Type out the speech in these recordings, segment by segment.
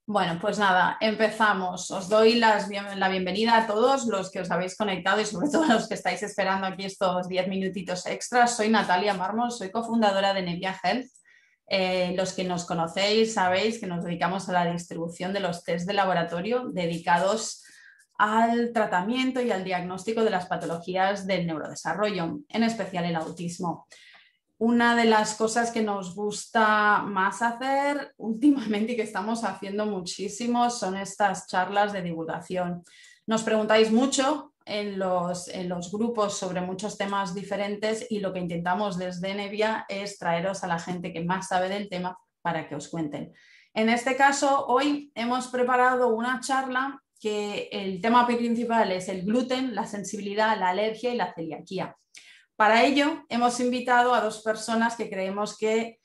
Bueno, pues nada, empezamos. Os doy la bienvenida a todos los que os habéis conectado y sobre todo a los que estáis esperando aquí estos 10 minutitos extras. Soy Natalia Mármol, soy cofundadora de Nevia Health. Los que nos conocéis sabéis que nos dedicamos a la distribución de los test de laboratorio dedicados al tratamiento y al diagnóstico de las patologías del neurodesarrollo, en especial el autismo. Una de las cosas que nos gusta más hacer últimamente y que estamos haciendo muchísimo son estas charlas de divulgación. Nos preguntáis mucho en los grupos sobre muchos temas diferentes y lo que intentamos desde Nevia es traeros a la gente que más sabe del tema para que os cuenten. En este caso, hoy hemos preparado una charla que el tema principal es el gluten, la sensibilidad, la alergia y la celiaquía. Para ello, hemos invitado a dos personas que creemos que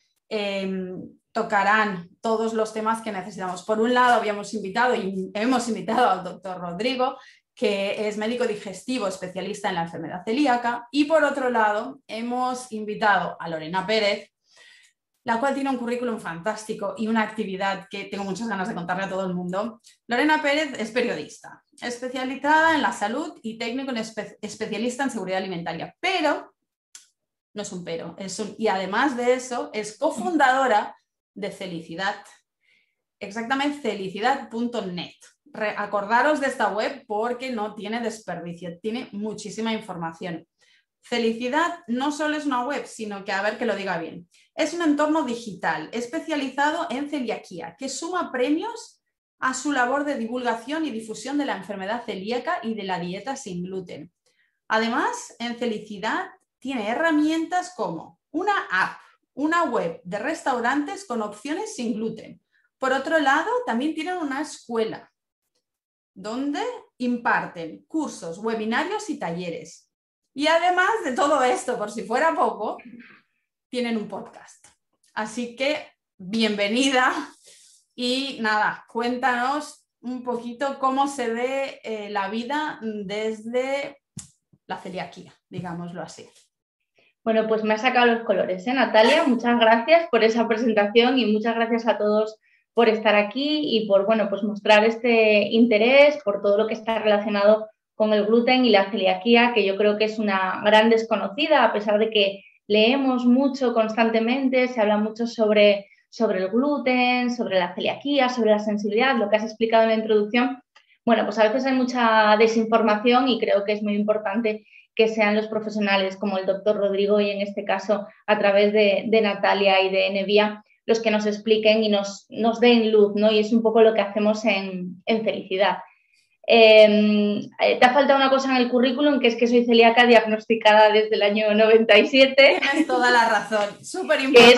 tocarán todos los temas que necesitamos. Por un lado, hemos invitado al doctor Rodrigo, que es médico digestivo especialista en la enfermedad celíaca, y por otro lado, hemos invitado a Lorena Pérez, la cual tiene un currículum fantástico y una actividad que tengo muchas ganas de contarle a todo el mundo. Lorena Pérez es periodista, especializada en la salud y técnico especialista en seguridad alimentaria, pero no es un pero, y además de eso es cofundadora de Felicidad, exactamente felicidad.net. Acordaros de esta web porque no tiene desperdicio, tiene muchísima información. Felicidad no solo es una web, sino que, a ver que lo diga bien, es un entorno digital especializado en celiaquía que suma premios a su labor de divulgación y difusión de la enfermedad celíaca y de la dieta sin gluten. Además, en Felicidad tiene herramientas como una app, una web de restaurantes con opciones sin gluten. Por otro lado, también tienen una escuela donde imparten cursos, webinarios y talleres. Y además de todo esto, por si fuera poco, tienen un podcast. Así que bienvenida y nada, cuéntanos un poquito cómo se ve la vida desde la celiaquía, digámoslo así. Bueno, pues me ha sacado los colores, Natalia? Muchas gracias por esa presentación y muchas gracias a todos por estar aquí y por, bueno, pues mostrar este interés por todo lo que está relacionado con el gluten y la celiaquía, que yo creo que es una gran desconocida, a pesar de que leemos mucho constantemente, se habla mucho sobre el gluten, sobre la celiaquía, sobre la sensibilidad, lo que has explicado en la introducción. Bueno, pues a veces hay mucha desinformación y creo que es muy importante que sean los profesionales como el doctor Rodrigo y en este caso a través de Natalia y de Nevia los que nos expliquen y nos den luz, ¿no? Y es un poco lo que hacemos en Felicidad. Te ha faltado una cosa en el currículum, que es que soy celíaca diagnosticada desde el año 97. Tienes toda la razón, súper importante.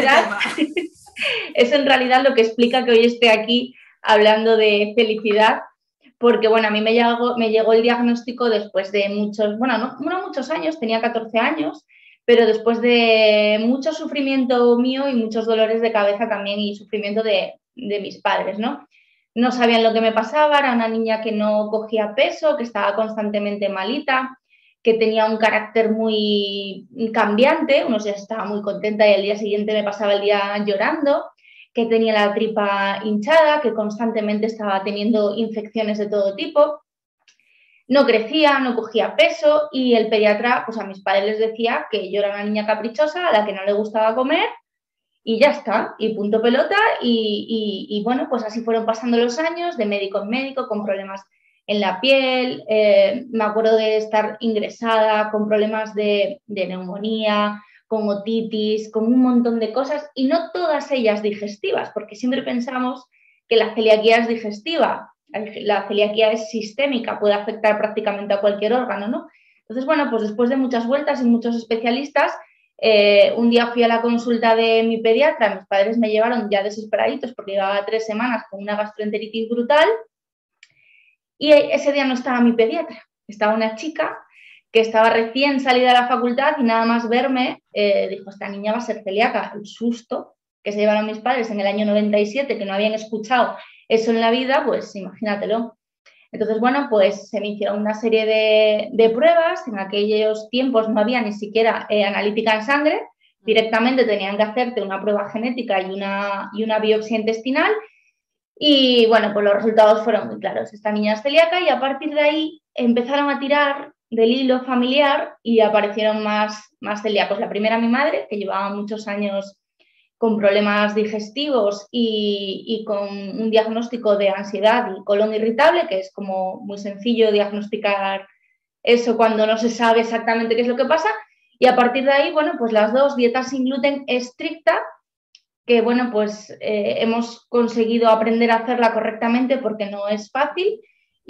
Es en realidad lo que explica que hoy esté aquí hablando de Felicidad, porque bueno, a mí me llegó el diagnóstico después de muchos, bueno, no muchos años, tenía 14 años, pero después de mucho sufrimiento mío y muchos dolores de cabeza también y sufrimiento de mis padres, ¿no? No sabían lo que me pasaba, era una niña que no cogía peso, que estaba constantemente malita, que tenía un carácter muy cambiante, unos días estaba muy contenta y al día siguiente me pasaba el día llorando, que tenía la tripa hinchada, que constantemente estaba teniendo infecciones de todo tipo, no crecía, no cogía peso y el pediatra, pues a mis padres les decía que yo era una niña caprichosa a la que no le gustaba comer y ya está, y punto pelota y bueno, pues así fueron pasando los años de médico en médico con problemas en la piel, me acuerdo de estar ingresada con problemas de neumonía, con otitis, con un montón de cosas y no todas ellas digestivas, porque siempre pensamos que la celiaquía es digestiva, la celiaquía es sistémica, puede afectar prácticamente a cualquier órgano, ¿no? Entonces, bueno, pues después de muchas vueltas y muchos especialistas, un día fui a la consulta de mi pediatra, mis padres me llevaron ya desesperaditos porque llevaba 3 semanas con una gastroenteritis brutal y ese día no estaba mi pediatra, estaba una chica que estaba recién salida de la facultad y nada más verme dijo, esta niña va a ser celíaca. El susto que se llevaron mis padres en el año 97, que no habían escuchado eso en la vida, pues imagínatelo. Entonces, bueno, pues se me hicieron una serie de pruebas. En aquellos tiempos no había ni siquiera analítica en sangre. Directamente tenían que hacerte una prueba genética y una biopsia intestinal. Y bueno, pues los resultados fueron muy claros. Esta niña es celíaca y a partir de ahí empezaron a tirar del hilo familiar y aparecieron más celíacos. La primera, mi madre, que llevaba muchos años con problemas digestivos y con un diagnóstico de ansiedad y colon irritable, que es como muy sencillo diagnosticar eso cuando no se sabe exactamente qué es lo que pasa. Y a partir de ahí, bueno, pues las dos, dieta sin gluten estricta, que bueno, pues hemos conseguido aprender a hacerla correctamente porque no es fácil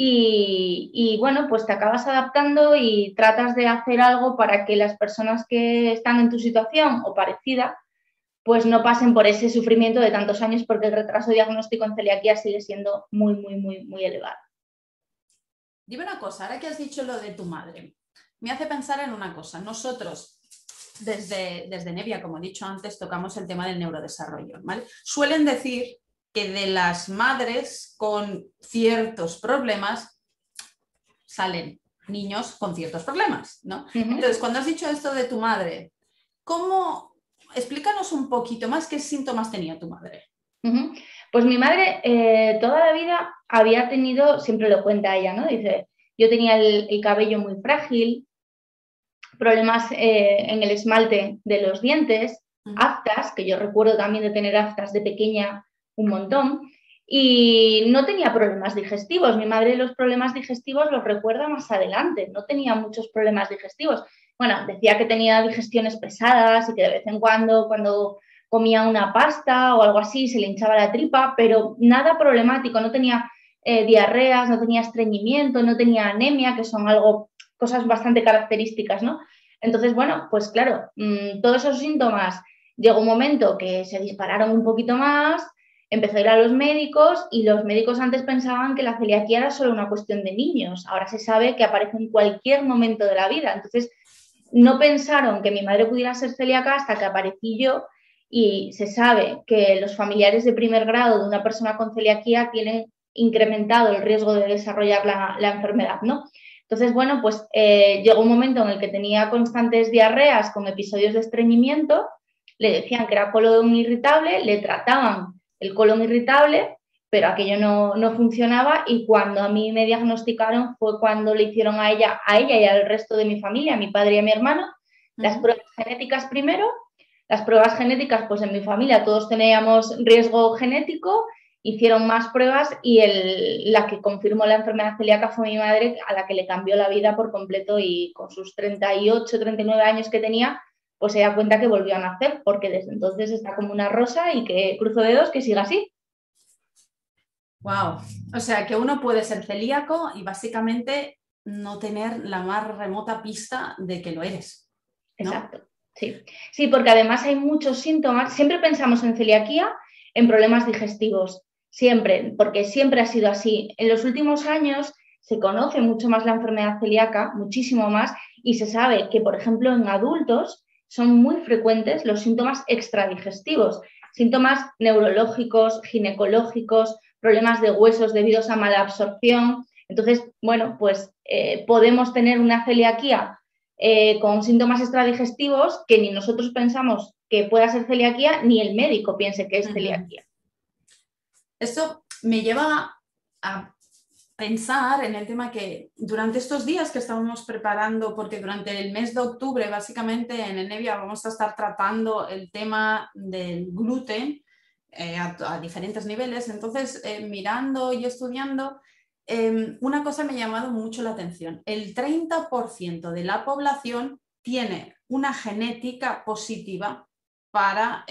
y bueno, pues te acabas adaptando y tratas de hacer algo para que las personas que están en tu situación o parecida pues no pasen por ese sufrimiento de tantos años porque el retraso diagnóstico en celiaquía sigue siendo muy, muy, muy, muy elevado. Dime una cosa, ahora que has dicho lo de tu madre, me hace pensar en una cosa. Nosotros, desde Nevia, como he dicho antes, tocamos el tema del neurodesarrollo, ¿vale? Suelen decir que de las madres con ciertos problemas salen niños con ciertos problemas, ¿no? Entonces, cuando has dicho esto de tu madre, ¿cómo? Explícanos un poquito más qué síntomas tenía tu madre. Pues mi madre toda la vida había tenido, siempre lo cuenta ella, ¿no? Dice, yo tenía el cabello muy frágil, problemas en el esmalte de los dientes, aftas, que yo recuerdo también de tener aftas de pequeña un montón, y no tenía problemas digestivos. Mi madre los problemas digestivos los recuerda más adelante, no tenía muchos problemas digestivos. Bueno, decía que tenía digestiones pesadas y que de vez en cuando comía una pasta o algo así, se le hinchaba la tripa, pero nada problemático, no tenía diarreas, no tenía estreñimiento, no tenía anemia, que son cosas bastante características, ¿no? Entonces, bueno, pues claro, todos esos síntomas, llegó un momento que se dispararon un poquito más, empezó a ir a los médicos y los médicos antes pensaban que la celiaquía era solo una cuestión de niños, ahora se sabe que aparece en cualquier momento de la vida, entonces no pensaron que mi madre pudiera ser celíaca hasta que aparecí yo y se sabe que los familiares de primer grado de una persona con celiaquía tienen incrementado el riesgo de desarrollar la enfermedad, ¿no? Entonces, bueno, pues llegó un momento en el que tenía constantes diarreas con episodios de estreñimiento, le decían que era colon irritable, le trataban el colon irritable, pero aquello no funcionaba y cuando a mí me diagnosticaron fue cuando le hicieron a ella y al resto de mi familia, a mi padre y a mi hermano, las pruebas genéticas primero. Las pruebas genéticas, pues en mi familia todos teníamos riesgo genético, hicieron más pruebas y la que confirmó la enfermedad celíaca fue mi madre, a la que le cambió la vida por completo y con sus 38, 39 años que tenía, pues se da cuenta que volvió a nacer, porque desde entonces está como una rosa y que cruzo dedos que siga así. Wow, o sea que uno puede ser celíaco y básicamente no tener la más remota pista de que lo eres, ¿no? Exacto, sí. Sí, porque además hay muchos síntomas. Siempre pensamos en celiaquía, en problemas digestivos, siempre, porque siempre ha sido así. En los últimos años se conoce mucho más la enfermedad celíaca, muchísimo más, y se sabe que, por ejemplo, en adultos son muy frecuentes los síntomas extradigestivos, síntomas neurológicos, ginecológicos, problemas de huesos debidos a mala absorción. Entonces, bueno, pues podemos tener una celiaquía con síntomas extradigestivos que ni nosotros pensamos que pueda ser celiaquía, ni el médico piense que es celiaquía. Esto me lleva a pensar en el tema que durante estos días que estábamos preparando, porque durante el mes de octubre básicamente en Nevia vamos a estar tratando el tema del gluten a diferentes niveles, entonces mirando y estudiando, una cosa me ha llamado mucho la atención. El 30% de la población tiene una genética positiva para,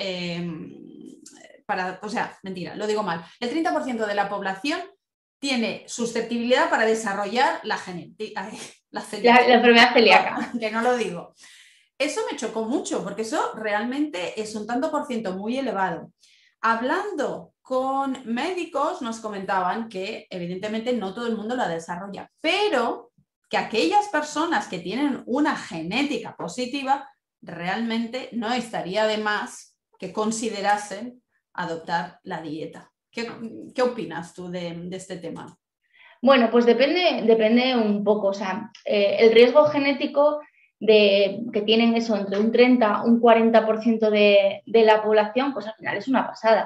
o sea, mentira, lo digo mal. El 30% de la población tiene susceptibilidad para desarrollar la enfermedad celíaca. Que no lo digo. Eso me chocó mucho, porque eso realmente es un tanto por ciento muy elevado. Hablando con médicos nos comentaban que evidentemente no todo el mundo la desarrolla, pero que aquellas personas que tienen una genética positiva realmente no estaría de más que considerasen adoptar la dieta. ¿Qué opinas tú de este tema? Bueno, pues depende un poco. O sea, el riesgo genético que tienen eso entre un 30 un 40% de la población, pues al final es una pasada.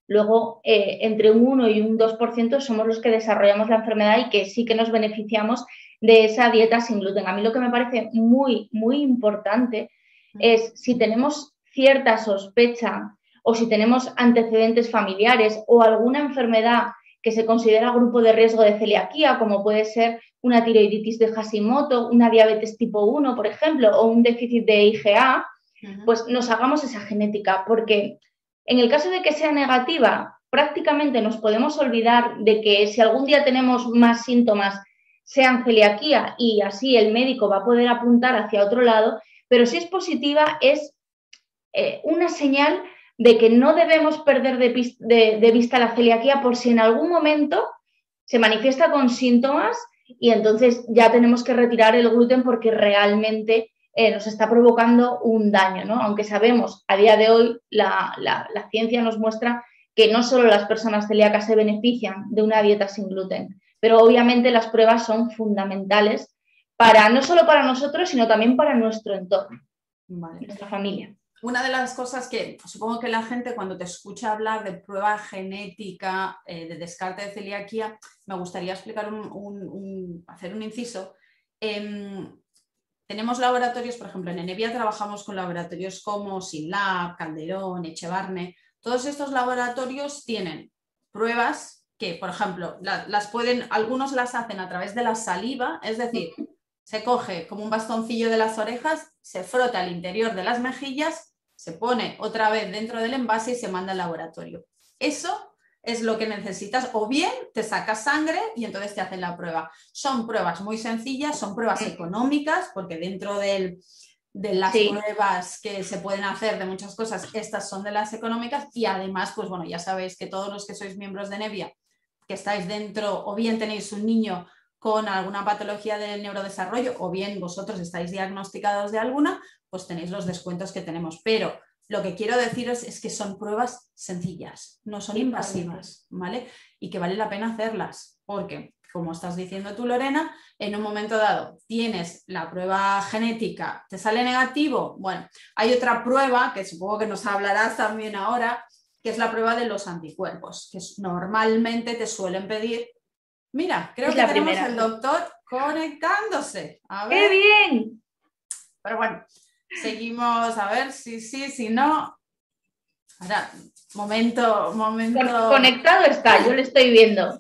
luego entre un 1 y un 2% somos los que desarrollamos la enfermedad y que sí que nos beneficiamos de esa dieta sin gluten. A mí lo que me parece muy, muy importante es si tenemos cierta sospecha o si tenemos antecedentes familiares o alguna enfermedad que se considera grupo de riesgo de celiaquía, como puede ser una tiroiditis de Hashimoto, una diabetes tipo 1, por ejemplo, o un déficit de IgA, pues nos hagamos esa genética, porque en el caso de que sea negativa, prácticamente nos podemos olvidar de que si algún día tenemos más síntomas, sean celiaquía, y así el médico va a poder apuntar hacia otro lado, pero si es positiva es una señal de que no debemos perder de vista la celiaquía por si en algún momento se manifiesta con síntomas y entonces ya tenemos que retirar el gluten porque realmente nos está provocando un daño, ¿no? Aunque sabemos, a día de hoy, la ciencia nos muestra que no solo las personas celíacas se benefician de una dieta sin gluten, pero obviamente las pruebas son fundamentales para, no solo para nosotros, sino también para nuestro entorno, nuestra familia. Una de las cosas que supongo que la gente cuando te escucha hablar de prueba genética de descarte de celiaquía, me gustaría explicar hacer un inciso. Tenemos laboratorios, por ejemplo, en Enevia trabajamos con laboratorios como Synlab, Calderón, Echevarne. Todos estos laboratorios tienen pruebas que, por ejemplo, algunos las hacen a través de la saliva, es decir, se coge como un bastoncillo de las orejas, se frota al interior de las mejillas, se pone otra vez dentro del envase y se manda al laboratorio. Eso es lo que necesitas, o bien te sacas sangre y entonces te hacen la prueba. Son pruebas muy sencillas, son pruebas económicas, porque dentro de las pruebas que se pueden hacer de muchas cosas, estas son de las económicas, y además, pues bueno, ya sabéis que todos los que sois miembros de Enevia, que estáis dentro, o bien tenéis un niño con alguna patología del neurodesarrollo, o bien vosotros estáis diagnosticados de alguna, pues tenéis los descuentos que tenemos. Pero lo que quiero deciros es que son pruebas sencillas, no son invasivas, ¿vale? Y que vale la pena hacerlas, porque, como estás diciendo tú, Lorena, en un momento dado tienes la prueba genética, ¿te sale negativo? Bueno, hay otra prueba, que supongo que nos hablarás también ahora, que es la prueba de los anticuerpos, que normalmente te suelen pedir. Mira, creo que tenemos al doctor conectándose. A ver. ¡Qué bien! Pero bueno, seguimos a ver si no. Ahora, momento. Conectado está, yo lo estoy viendo.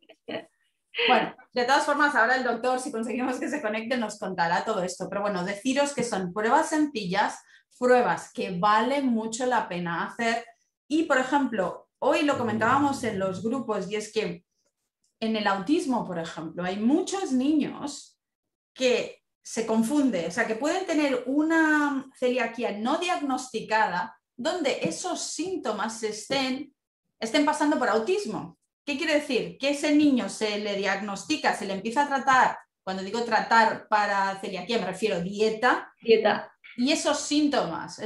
Bueno, de todas formas, ahora el doctor, si conseguimos que se conecte, nos contará todo esto. Pero bueno, deciros que son pruebas sencillas, pruebas que vale mucho la pena hacer. Y, por ejemplo, hoy lo comentábamos en los grupos, y es que en el autismo, por ejemplo, hay muchos niños que se confunden, o sea, que pueden tener una celiaquía no diagnosticada donde esos síntomas estén pasando por autismo. ¿Qué quiere decir? Que ese niño se le diagnostica, se le empieza a tratar, cuando digo tratar para celiaquía me refiero dieta. Y esos síntomas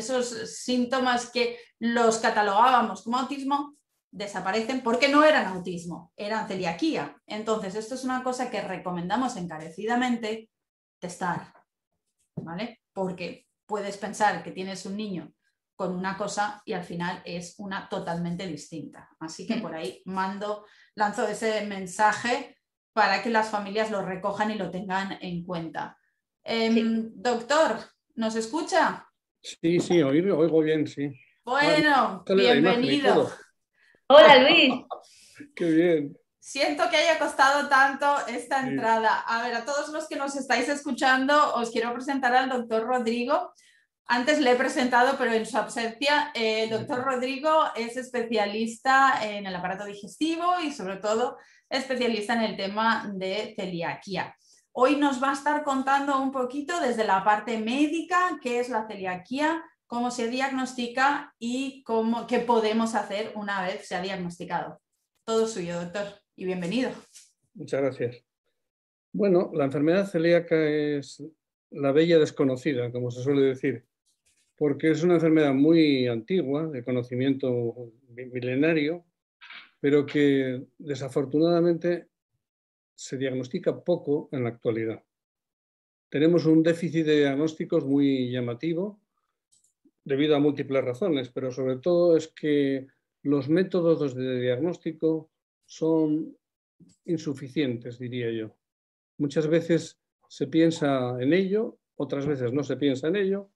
que los catalogábamos como autismo, desaparecen porque no eran autismo, eran celiaquía. Entonces, esto es una cosa que recomendamos encarecidamente testar, ¿vale? Porque puedes pensar que tienes un niño con una cosa y al final es una totalmente distinta. Así que por ahí lanzo ese mensaje para que las familias lo recojan y lo tengan en cuenta. Doctor, ¿nos escucha? Sí, oigo bien, sí. Bueno, bienvenido. Hola, Luis. Qué bien. Siento que haya costado tanto esta entrada. A ver, a todos los que nos estáis escuchando, os quiero presentar al doctor Rodrigo. Antes le he presentado, pero en su ausencia, el doctor Rodrigo es especialista en el aparato digestivo y sobre todo especialista en el tema de celiaquía. Hoy nos va a estar contando un poquito desde la parte médica qué es la celiaquía, cómo se diagnostica y qué podemos hacer una vez se ha diagnosticado. Todo suyo, doctor, y bienvenido. Muchas gracias. Bueno, la enfermedad celíaca es la bella desconocida, como se suele decir, porque es una enfermedad muy antigua, de conocimiento milenario, pero que desafortunadamente se diagnostica poco en la actualidad. Tenemos un déficit de diagnósticos muy llamativo debido a múltiples razones, pero sobre todo es que los métodos de diagnóstico son insuficientes, diría yo. Muchas veces se piensa en ello, otras veces no se piensa en ello,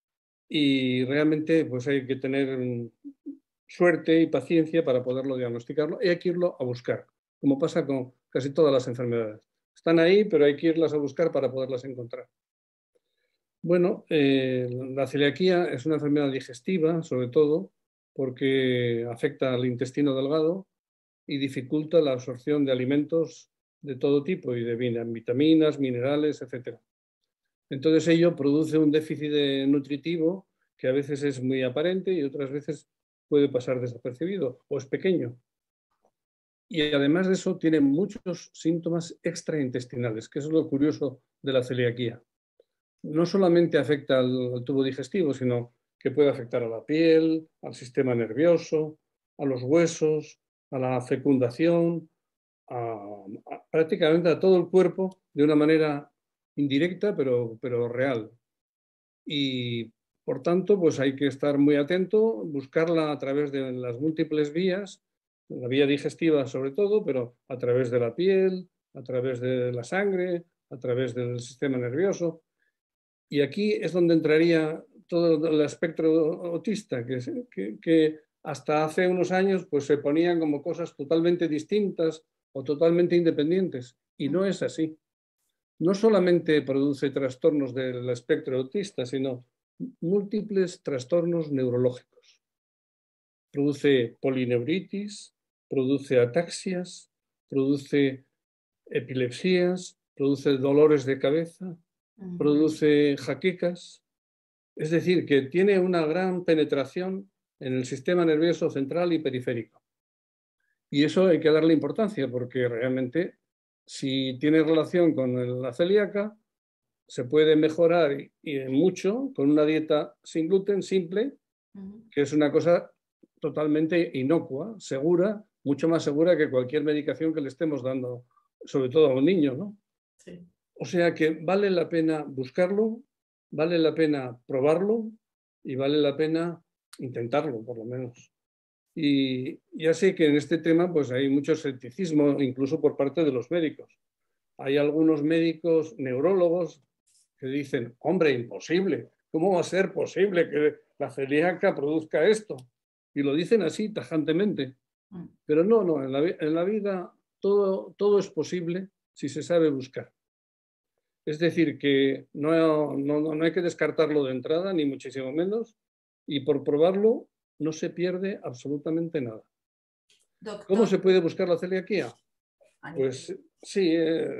y realmente pues hay que tener suerte y paciencia para poderlo diagnosticarlo y hay que irlo a buscar, como pasa con casi todas las enfermedades. Están ahí, pero hay que irlas a buscar para poderlas encontrar. Bueno, la celiaquía es una enfermedad digestiva, sobre todo, porque afecta al intestino delgado y dificulta la absorción de alimentos de todo tipo y de vitaminas, minerales, etc. Entonces ello produce un déficit nutritivo que a veces es muy aparente y otras veces puede pasar desapercibido o es pequeño. Y además de eso tiene muchos síntomas extraintestinales, que eso es lo curioso de la celiaquía. No solamente afecta al tubo digestivo, sino que puede afectar a la piel, al sistema nervioso, a los huesos, a la fecundación, prácticamente a todo el cuerpo de una manera indirecta, pero real. Y por tanto, pues hay que estar muy atento, buscarla a través de las múltiples vías, la vía digestiva sobre todo, pero a través de la piel, a través de la sangre, a través del sistema nervioso. Y aquí es donde entraría todo el espectro autista, que hasta hace unos años pues, se ponían como cosas totalmente distintas o totalmente independientes. Y no es así. No solamente produce trastornos del espectro autista, sino múltiples trastornos neurológicos. Produce polineuritis, produce ataxias, produce epilepsias, produce dolores de cabeza, produce jaquecas. Es decir, que tiene una gran penetración en el sistema nervioso central y periférico. Y eso hay que darle importancia porque realmente si tiene relación con la celíaca, se puede mejorar y mucho con una dieta sin gluten simple, que es una cosa totalmente inocua, segura, mucho más segura que cualquier medicación que le estemos dando, sobre todo a un niño, ¿no? Sí. O sea que vale la pena buscarlo, vale la pena probarlo y vale la pena intentarlo, por lo menos. Y ya sé que en este tema pues hay mucho escepticismo, incluso por parte de los médicos. Hay algunos médicos neurólogos que dicen, hombre, imposible, ¿cómo va a ser posible que la celíaca produzca esto? Y lo dicen así, tajantemente. Pero no, en la vida todo es posible si se sabe buscar. Es decir, que no hay que descartarlo de entrada, ni muchísimo menos, y por probarlo no se pierde absolutamente nada. Doctor. ¿Cómo se puede buscar la celiaquía? Pues sí,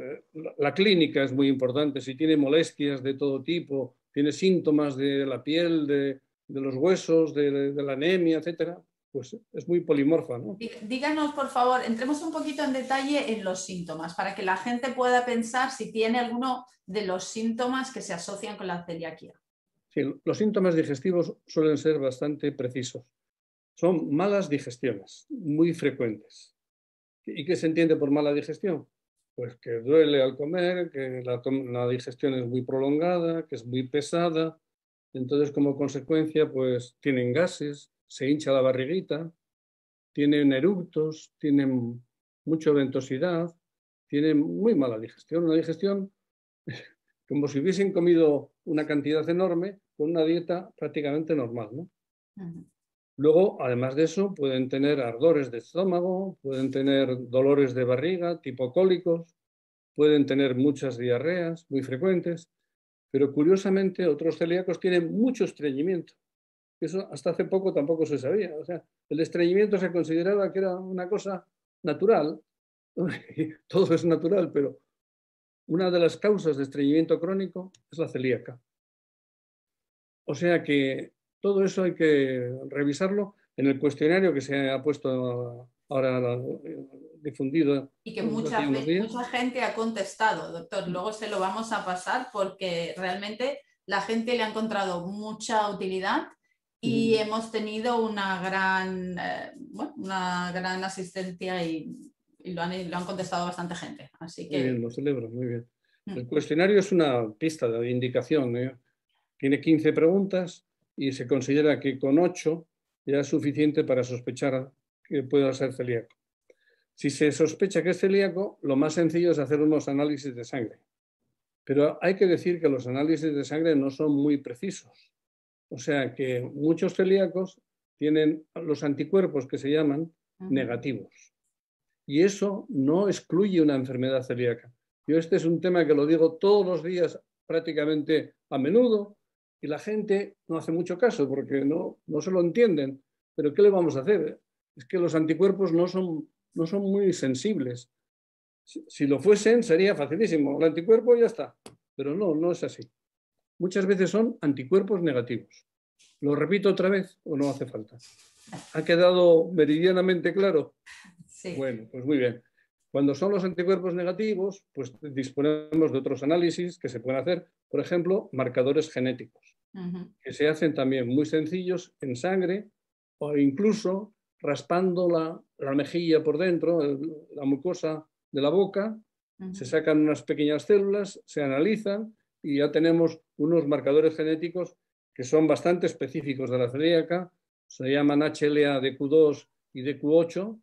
la clínica es muy importante. Si tiene molestias de todo tipo, tiene síntomas de la piel, de los huesos, de la anemia, etcétera, pues es muy polimorfa, ¿no? Díganos, por favor, entremos un poquito en detalle en los síntomas para que la gente pueda pensar si tiene alguno de los síntomas que se asocian con la celiaquía. Sí, los síntomas digestivos suelen ser bastante precisos. Son malas digestiones, muy frecuentes. ¿Y qué se entiende por mala digestión? Pues que duele al comer, que la digestión es muy prolongada, que es muy pesada. Entonces, como consecuencia, pues tienen gases, se hincha la barriguita, tienen eructos, tienen mucha ventosidad, tienen muy mala digestión. Una digestión como si hubiesen comido una cantidad enorme con una dieta prácticamente normal, ¿no? Luego, además de eso, pueden tener ardores de estómago, pueden tener dolores de barriga, tipo cólicos, pueden tener muchas diarreas muy frecuentes, pero curiosamente otros celíacos tienen mucho estreñimiento. Eso hasta hace poco tampoco se sabía. O sea, el estreñimiento se consideraba que era una cosa natural. Todo es natural, pero una de las causas de estreñimiento crónico es la celíaca. O sea que todo eso hay que revisarlo en el cuestionario que se ha puesto ahora difundido. Y que mucha gente ha contestado, doctor. Luego se lo vamos a pasar porque realmente la gente le ha encontrado mucha utilidad y hemos tenido una gran asistencia y lo han contestado bastante gente. Así que... Muy bien, lo celebro, muy bien. El cuestionario es una pista de indicación, ¿eh? Tiene 15 preguntas y se considera que con 8 ya es suficiente para sospechar que pueda ser celíaco. Si se sospecha que es celíaco, lo más sencillo es hacer unos análisis de sangre. Pero hay que decir que los análisis de sangre no son muy precisos. O sea que muchos celíacos tienen los anticuerpos que se llaman negativos. Y eso no excluye una enfermedad celíaca. Yo este es un tema que lo digo todos los días, prácticamente a menudo, y la gente no hace mucho caso porque no se lo entienden. Pero ¿qué le vamos a hacer? Es que los anticuerpos no son muy sensibles. Si lo fuesen, sería facilísimo. El anticuerpo ya está. Pero no es así. Muchas veces son anticuerpos negativos. ¿Lo repito otra vez o no hace falta? ¿Ha quedado meridianamente claro? Sí. Bueno, pues muy bien. Cuando son los anticuerpos negativos, pues disponemos de otros análisis que se pueden hacer, por ejemplo, marcadores genéticos, que se hacen también muy sencillos en sangre o incluso raspando la mejilla por dentro, la mucosa de la boca, se sacan unas pequeñas células, se analizan y ya tenemos unos marcadores genéticos que son bastante específicos de la celíaca, se llaman HLA DQ2 y DQ8,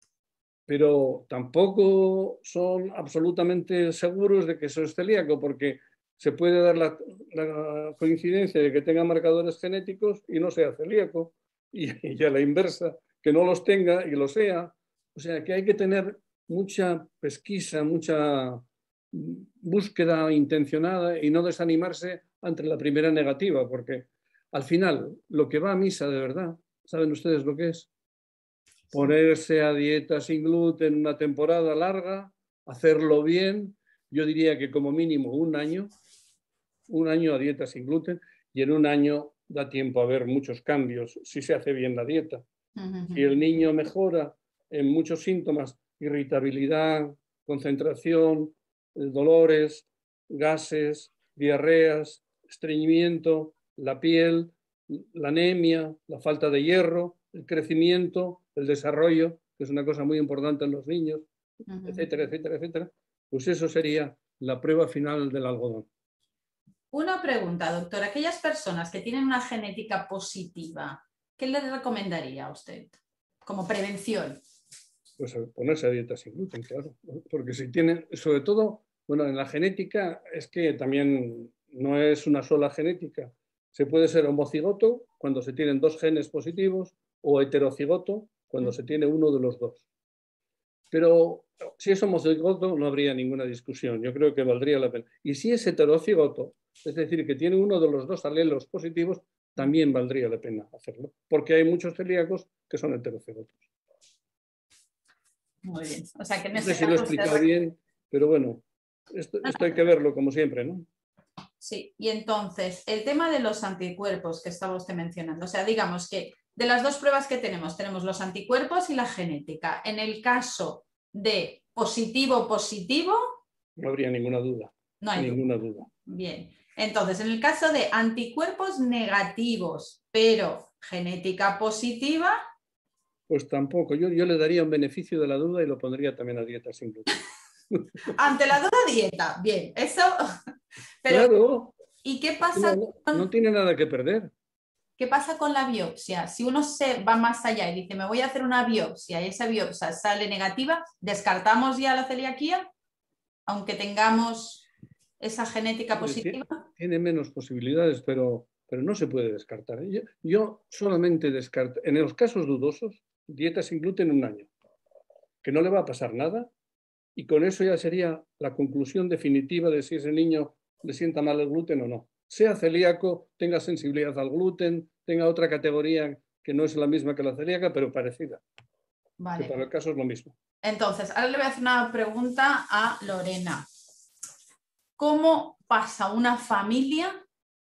pero tampoco son absolutamente seguros de que eso es celíaco, porque se puede dar la coincidencia de que tenga marcadores genéticos y no sea celíaco, y a la inversa, que no los tenga y lo sea. O sea que hay que tener mucha pesquisa, mucha búsqueda intencionada y no desanimarse ante la primera negativa, porque al final lo que va a misa de verdad, ¿saben ustedes lo que es? Ponerse a dieta sin gluten una temporada larga, hacerlo bien, yo diría que como mínimo un año a dieta sin gluten, y en un año da tiempo a ver muchos cambios si se hace bien la dieta. Si el niño mejora en muchos síntomas, irritabilidad, concentración, dolores, gases, diarreas, estreñimiento, la piel, la anemia, la falta de hierro, el crecimiento, el desarrollo, que es una cosa muy importante en los niños, etcétera, etcétera, etcétera, pues eso sería la prueba final del algodón. Una pregunta, doctor. Aquellas personas que tienen una genética positiva, ¿qué les recomendaría a usted como prevención? Pues ponerse a dieta sin gluten, claro. Porque si tienen, sobre todo, bueno, en la genética es que también no es una sola genética. Se puede ser homocigoto cuando se tienen dos genes positivos o heterocigoto cuando se tiene uno de los dos. Pero si es homocigoto no habría ninguna discusión. Yo creo que valdría la pena. Y si es heterocigoto, es decir, que tiene uno de los dos alelos positivos, también valdría la pena hacerlo. Porque hay muchos celíacos que son heterocigotos. Muy bien. O sea, que en no sé este si lo he caso explicado bien, pero bueno, esto hay que verlo como siempre, ¿no? Sí, y entonces, el tema de los anticuerpos que estaba usted mencionando, o sea, digamos que de las dos pruebas que tenemos los anticuerpos y la genética. En el caso de positivo, no habría ninguna duda. No hay ninguna duda. Bien, entonces, en el caso de anticuerpos negativos, pero genética positiva, pues tampoco. Yo le daría un beneficio de la duda y lo pondría también a dieta sin gluten. Ante la duda, dieta. Bien, eso. Pero, claro. ¿y qué pasa? No tiene nada que perder. ¿Qué pasa con la biopsia? Si uno se va más allá y dice, me voy a hacer una biopsia y esa biopsia sale negativa, ¿descartamos ya la celiaquía? Aunque tengamos esa genética positiva. Tiene menos posibilidades, pero no se puede descartar. Yo solamente descarto, en los casos dudosos, dieta sin gluten un año, que no le va a pasar nada, y con eso ya sería la conclusión definitiva de si ese niño le sienta mal el gluten o no. Sea celíaco, tenga sensibilidad al gluten, tenga otra categoría que no es la misma que la celíaca, pero parecida. Vale. Que para el caso es lo mismo. Entonces, ahora le voy a hacer una pregunta a Lorena. ¿Cómo pasa una familia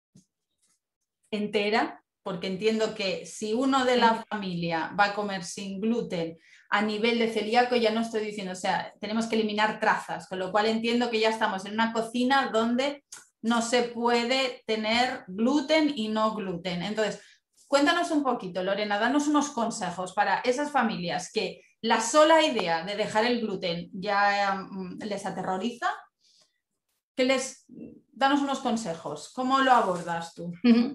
entera? Porque entiendo que si uno de la familia va a comer sin gluten a nivel de celíaco, ya no estoy diciendo, o sea, tenemos que eliminar trazas, con lo cual entiendo que ya estamos en una cocina donde no se puede tener gluten y no gluten. Entonces, cuéntanos un poquito, Lorena, danos unos consejos para esas familias que la sola idea de dejar el gluten ya les aterroriza. Danos unos consejos. ¿Cómo lo abordas tú?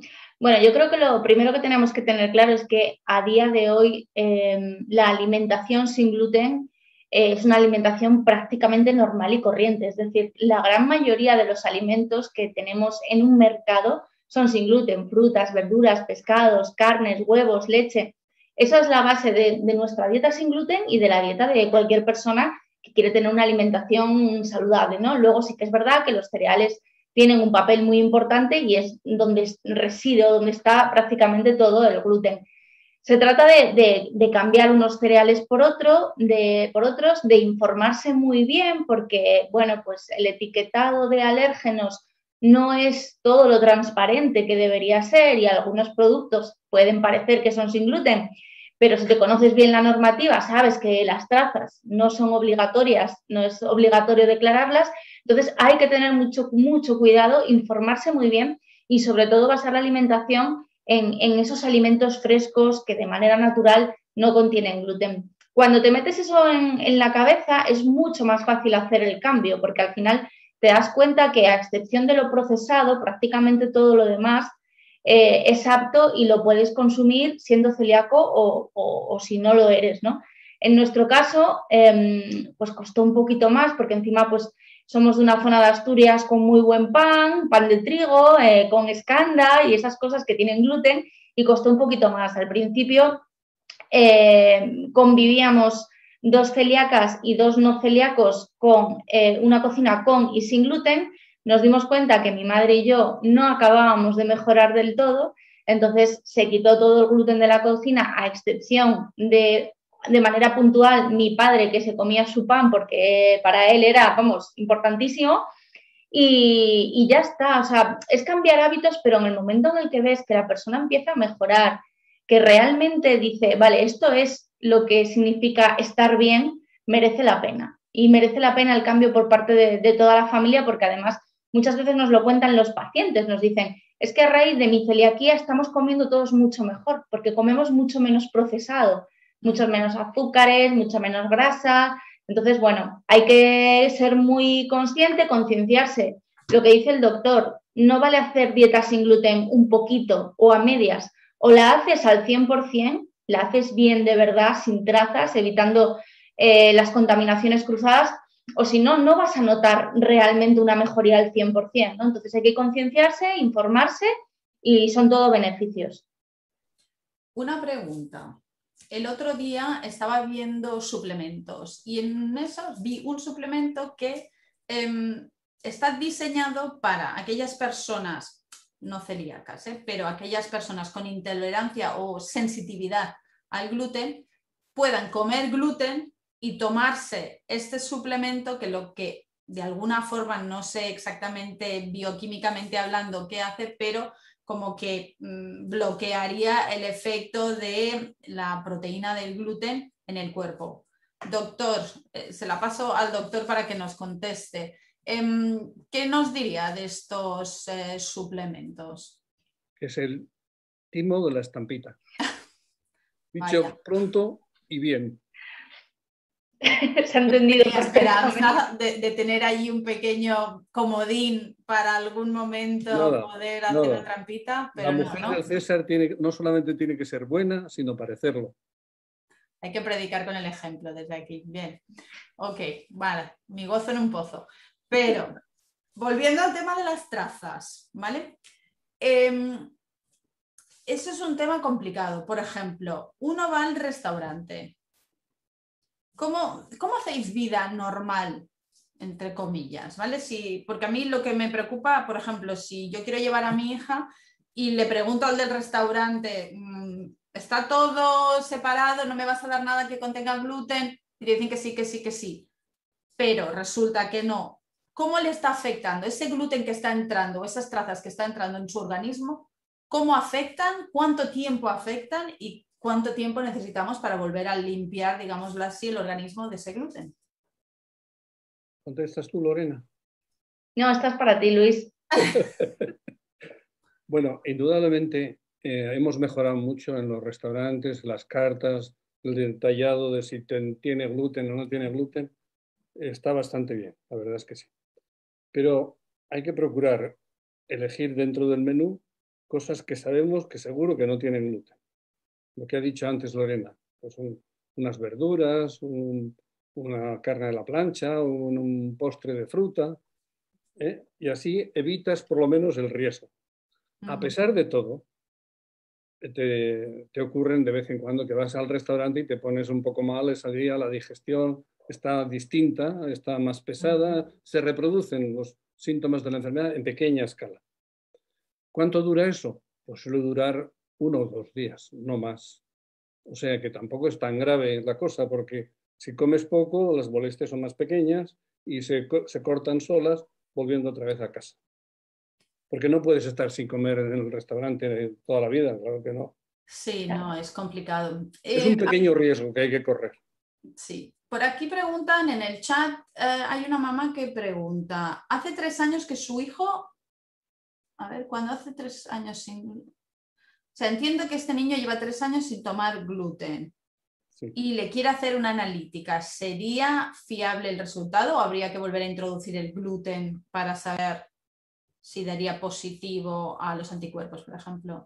Bueno, yo creo que lo primero que tenemos que tener claro es que a día de hoy la alimentación sin gluten es una alimentación prácticamente normal y corriente. Es decir, la gran mayoría de los alimentos que tenemos en un mercado son sin gluten, frutas, verduras, pescados, carnes, huevos, leche. Esa es la base de nuestra dieta sin gluten y de la dieta de cualquier persona que quiere tener una alimentación saludable, ¿no? Luego sí que es verdad que los cereales tienen un papel muy importante y es donde reside o donde está prácticamente todo el gluten. Se trata de cambiar unos cereales por otros, de informarse muy bien, porque, bueno, pues el etiquetado de alérgenos no es todo lo transparente que debería ser y algunos productos pueden parecer que son sin gluten, pero si te conoces bien la normativa, sabes que las trazas no son obligatorias, no es obligatorio declararlas, entonces hay que tener mucho, mucho cuidado, informarse muy bien y sobre todo basar la alimentación en esos alimentos frescos que de manera natural no contienen gluten. Cuando te metes eso en la cabeza es mucho más fácil hacer el cambio porque al final te das cuenta que a excepción de lo procesado, prácticamente todo lo demás es apto y lo puedes consumir siendo celíaco o si no lo eres, ¿no? En nuestro caso, pues costó un poquito más porque encima pues somos de una zona de Asturias con muy buen pan, pan de trigo, con escanda y esas cosas que tienen gluten y costó un poquito más. Al principio convivíamos 2 celíacas y 2 no celíacos con una cocina con y sin gluten. Nos dimos cuenta que mi madre y yo no acabábamos de mejorar del todo, entonces se quitó todo el gluten de la cocina a excepción de manera puntual mi padre que se comía su pan porque para él era, vamos, importantísimo y ya está, o sea, es cambiar hábitos, pero en el momento en el que ves que la persona empieza a mejorar, que realmente dice, vale, esto es lo que significa estar bien, merece la pena. Y merece la pena el cambio por parte de toda la familia porque además muchas veces nos lo cuentan los pacientes, nos dicen, es que a raíz de mi celiaquía estamos comiendo todos mucho mejor porque comemos mucho menos procesado, muchos menos azúcares, mucha menos grasa. Entonces, bueno, hay que ser muy consciente, concienciarse. Lo que dice el doctor, no vale hacer dieta sin gluten un poquito o a medias, o la haces al 100%, la haces bien de verdad, sin trazas, evitando las contaminaciones cruzadas, o si no, no vas a notar realmente una mejoría al 100%, ¿no? Entonces hay que concienciarse, informarse y son todo beneficios. Una pregunta. El otro día estaba viendo suplementos y en esos vi un suplemento que está diseñado para aquellas personas no celíacas, pero aquellas personas con intolerancia o sensitividad al gluten puedan comer gluten y tomarse este suplemento que lo que de alguna forma no sé exactamente bioquímicamente hablando qué hace, pero como que bloquearía el efecto de la proteína del gluten en el cuerpo. Doctor, se la paso al doctor para que nos conteste. ¿Qué nos diría de estos suplementos? Es el timo de la estampita. Dicho Vaya. pronto y bien. Se ha entendido Tenía esperanza de tener ahí un pequeño comodín para algún momento Nada, poder hacer la nada. trampita, La pero no, mujer ¿no? del César no solamente tiene que ser buena, sino parecerlo. Hay que predicar con el ejemplo desde aquí. Bien. Ok, vale. Mi gozo en un pozo. Pero, volviendo al tema de las trazas, ¿vale? Eso es un tema complicado. Por ejemplo, uno va al restaurante. ¿Cómo hacéis vida normal, entre comillas? ¿Vale? Porque a mí lo que me preocupa, por ejemplo, si yo quiero llevar a mi hija y le pregunto al del restaurante, ¿está todo separado? ¿No me vas a dar nada que contenga gluten? Y dicen que sí, que sí, que sí. Pero resulta que no. ¿Cómo le está afectando ese gluten que está entrando, esas trazas que están entrando en su organismo? ¿Cómo afectan? ¿Cuánto tiempo afectan? ¿Y cuánto tiempo necesitamos para volver a limpiar, digámoslo así, el organismo de ese gluten? ¿Contestas tú, Lorena? No, esta es para ti, Luis. Bueno, indudablemente hemos mejorado mucho en los restaurantes, las cartas, el detallado de si tiene gluten o no tiene gluten. Está bastante bien, la verdad es que sí. Pero hay que procurar elegir dentro del menú cosas que sabemos que seguro que no tienen gluten. Lo que ha dicho antes Lorena, pues unas verduras, una carne a la plancha, un postre de fruta, y así evitas por lo menos el riesgo. A pesar de todo, te ocurren de vez en cuando que vas al restaurante y te pones un poco mal ese día, la digestión está distinta, está más pesada, se reproducen los síntomas de la enfermedad en pequeña escala. ¿Cuánto dura eso? Pues suele durar 1 o 2 días, no más. O sea que tampoco es tan grave la cosa, porque si comes poco, las molestias son más pequeñas y se cortan solas volviendo otra vez a casa. Porque no puedes estar sin comer en el restaurante toda la vida, claro que no. Sí, no, es complicado. Es un pequeño riesgo que hay que correr. Sí. Por aquí preguntan en el chat, hay una mamá que pregunta, hace 3 años que su hijo, a ver, cuando hace 3 años sin... O sea, entiendo que este niño lleva 3 años sin tomar gluten. Sí. Y le quiere hacer una analítica. ¿Sería fiable el resultado o habría que volver a introducir el gluten para saber si daría positivo a los anticuerpos, por ejemplo?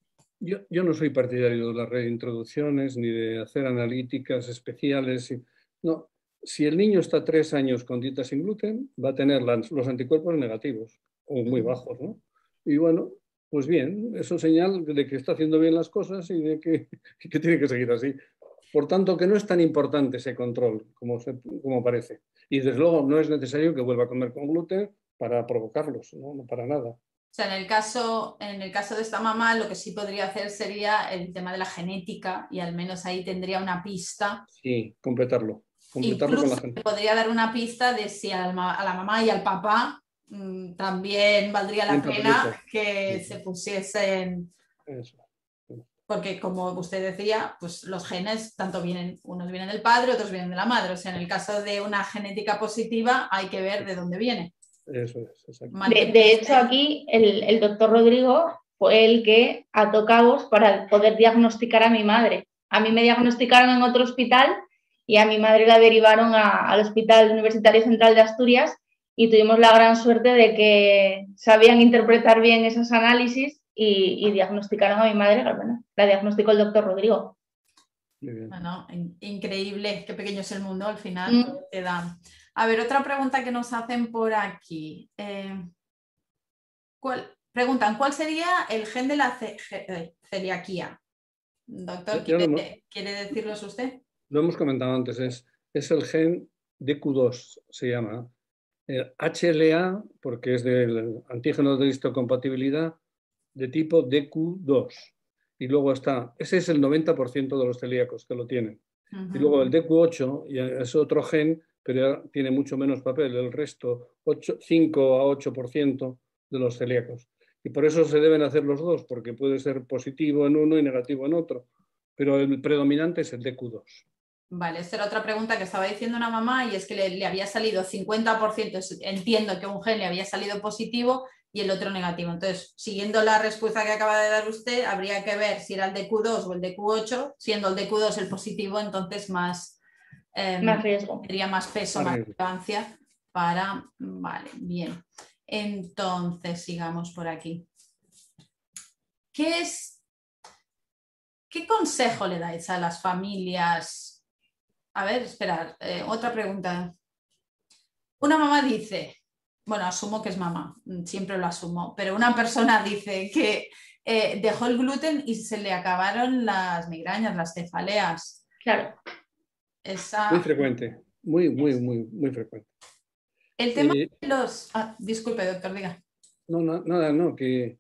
Yo no soy partidario de las reintroducciones ni de hacer analíticas especiales. No, si el niño está 3 años con dieta sin gluten, va a tener los anticuerpos negativos o muy bajos, ¿no? Y bueno, pues bien, eso es señal de que está haciendo bien las cosas y de que tiene que seguir así. Por tanto, que no es tan importante ese control como parece. Y desde luego no es necesario que vuelva a comer con gluten para provocarlos, no para nada. O sea, en el caso de esta mamá, lo que sí podría hacer sería el tema de la genética y al menos ahí tendría una pista. Sí, completarlo Incluso con la gente. Podría dar una pista de si a la mamá y al papá también valdría la pena que se pusiesen... Eso. Porque como usted decía, pues los genes unos vienen del padre, otros vienen de la madre. O sea, en el caso de una genética positiva hay que ver de dónde viene. Eso es, exacto. De hecho, aquí el doctor Rodrigo fue el que ató cabos para poder diagnosticar a mi madre. A mí me diagnosticaron en otro hospital y a mi madre la derivaron al Hospital Universitario Central de Asturias y tuvimos la gran suerte de que sabían interpretar bien esos análisis y diagnosticaron a mi madre. Bueno, la diagnosticó el doctor Rodrigo. Bueno, increíble, qué pequeño es el mundo, al final te dan. A ver, otra pregunta que nos hacen por aquí. Preguntan, ¿cuál sería el gen de la celiaquía? Doctor, ¿quiere decirlos usted? Lo hemos comentado antes, es el gen DQ2, se llama. HLA, porque es del antígeno de histocompatibilidad de tipo DQ2. Y luego ese es el 90% de los celíacos que lo tienen. Y luego el DQ8 es otro gen, pero ya tiene mucho menos papel, el resto, 5 a 8% de los celíacos. Y por eso se deben hacer los dos, porque puede ser positivo en uno y negativo en otro. Pero el predominante es el DQ2. Vale, esta era otra pregunta que estaba diciendo una mamá y es que le había salido 50%, entiendo que un gen le había salido positivo y el otro negativo. Entonces, siguiendo la respuesta que acaba de dar usted, habría que ver si era el DQ2 o el DQ8, siendo el DQ2 el positivo, entonces más riesgo. Tendría más peso, más relevancia para... Vale, bien. Entonces, sigamos por aquí. ¿Qué consejo le dais a las familias? A ver, esperar, otra pregunta. Una mamá dice, bueno, asumo que es mamá, siempre lo asumo, pero una persona dice que dejó el gluten y se le acabaron las migrañas, las cefaleas. Claro. Muy frecuente, muy frecuente. El tema de los... disculpe, doctor, diga. No,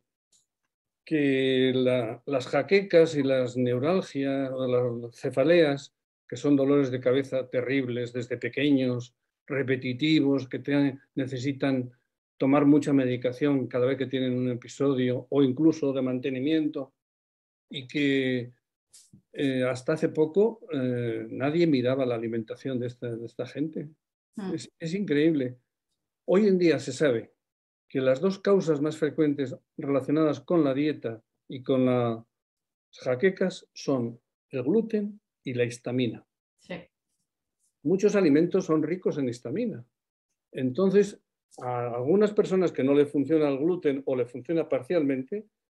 que las jaquecas y las neuralgias o las cefaleas, que son dolores de cabeza terribles desde pequeños, repetitivos, que necesitan tomar mucha medicación cada vez que tienen un episodio o incluso de mantenimiento, y que hasta hace poco nadie miraba la alimentación de esta gente. Es increíble. Hoy en día se sabe que las dos causas más frecuentes relacionadas con la dieta y con las jaquecas son el gluten y la histamina. Sí. Muchos alimentos son ricos en histamina. Entonces, a algunas personas que no le funciona el gluten o le funciona parcialmente,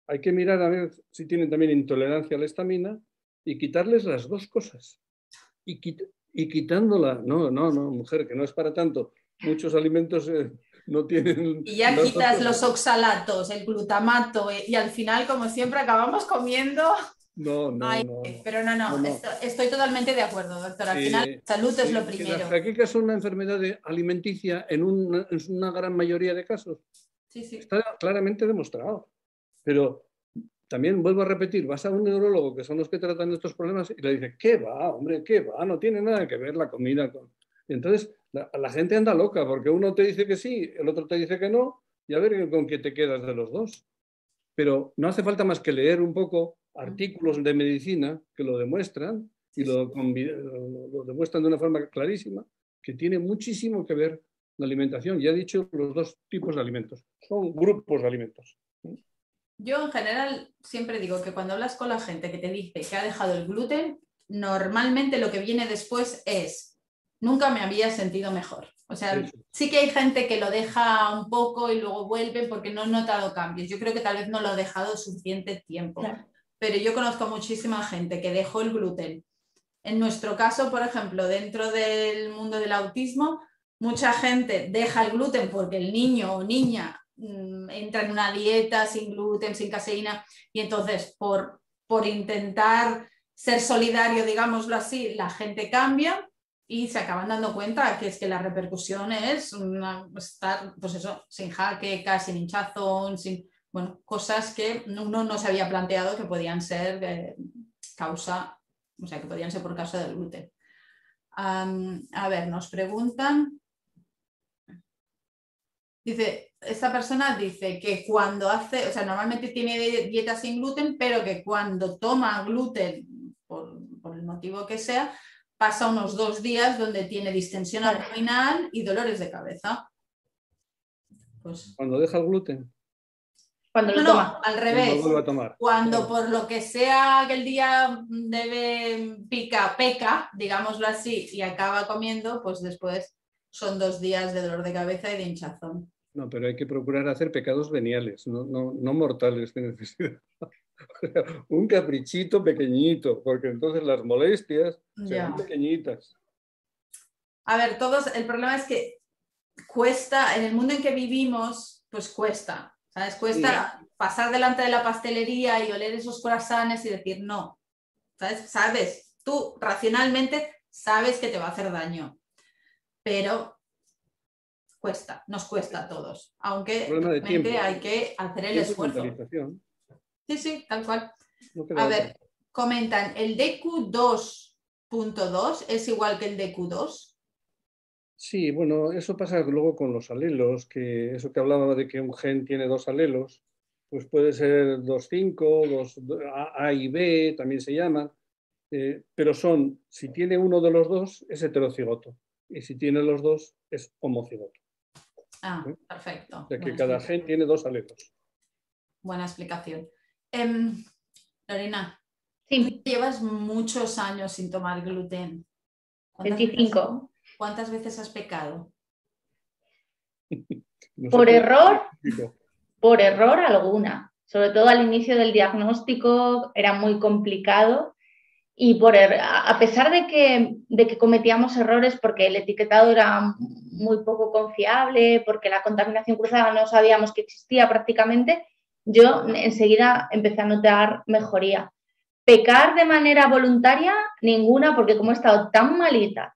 hay que mirar a ver si tienen también intolerancia a la histamina y quitarles las dos cosas. Y quitándola, no, mujer, que no es para tanto. Muchos alimentos no tienen... Y ya quitas los oxalatos, el glutamato y al final, como siempre, acabamos comiendo... No. Pero no. Estoy totalmente de acuerdo, doctor. Al final, salud es lo primero. Las jaquecas son una enfermedad alimenticia en una gran mayoría de casos. Sí. Está claramente demostrado. Pero también vuelvo a repetir, vas a un neurólogo, que son los que tratan estos problemas, y le dice, ¿qué va, hombre? ¿Qué va? No tiene nada que ver la comida con... Y entonces la gente anda loca, porque uno te dice que sí, el otro te dice que no, y a ver con qué te quedas de los dos. Pero no hace falta más que leer un poco artículos de medicina que lo demuestran y lo demuestran de una forma clarísima, que tiene muchísimo que ver la alimentación. Ya he dicho los dos tipos de alimentos, son grupos de alimentos. Yo en general siempre digo que cuando hablas con la gente que te dice que ha dejado el gluten, normalmente lo que viene después es, nunca me había sentido mejor. O sea, sí que hay gente que lo deja un poco y luego vuelve porque no he notado cambios. Yo creo que tal vez no lo ha dejado suficiente tiempo. Claro. Pero yo conozco muchísima gente que dejó el gluten. En nuestro caso, por ejemplo, dentro del mundo del autismo, mucha gente deja el gluten porque el niño o niña entra en una dieta sin gluten, sin caseína, y entonces por intentar ser solidario, digámoslo así, la gente cambia y se acaban dando cuenta que es que la repercusión es estar, pues eso, sin jaquecas, sin hinchazón, sin, bueno, cosas que uno no se había planteado que podían ser causa, o sea, que podían ser por causa del gluten. A ver, nos preguntan. Dice, esta persona dice que cuando hace, o sea, normalmente tiene dieta sin gluten, pero que cuando toma gluten, por el motivo que sea, pasa unos 2 días donde tiene distensión abdominal y dolores de cabeza. Pues... ¿Cuando deja el gluten? Cuando lo toma. No, al revés. Cuando vuelve a tomar. Cuando por lo que sea aquel día peca, digámoslo así, y acaba comiendo, pues después son 2 días de dolor de cabeza y de hinchazón. No, pero hay que procurar hacer pecados veniales, no mortales de necesidad. Un caprichito pequeñito, porque entonces las molestias serán pequeñitas. A ver, el problema es que cuesta, en el mundo en que vivimos, pues cuesta, ¿sabes? Cuesta pasar delante de la pastelería y oler esos croissants y decir no, ¿sabes? Tú racionalmente sabes que te va a hacer daño, pero nos cuesta a todos, aunque realmente hay que hacer el esfuerzo. Sí, tal cual. A ver, comentan, ¿el DQ2.2 es igual que el DQ2? Sí, bueno, eso pasa luego con los alelos, que eso que hablaba de que un gen tiene 2 alelos, pues puede ser 2,5, A y B también se llaman, pero si tiene uno de los dos es heterocigoto y si tiene los dos es homocigoto. Perfecto. O sea que cada gen tiene 2 alelos. Buena explicación. Lorena, sí. Llevas muchos años sin tomar gluten. 25. ¿Cuántas veces has pecado? Por error alguna. Sobre todo al inicio del diagnóstico era muy complicado y a pesar de que cometíamos errores porque el etiquetado era muy poco confiable, porque la contaminación cruzada no sabíamos que existía prácticamente, yo enseguida empecé a notar mejoría. Pecar de manera voluntaria, ninguna, porque como he estado tan malita,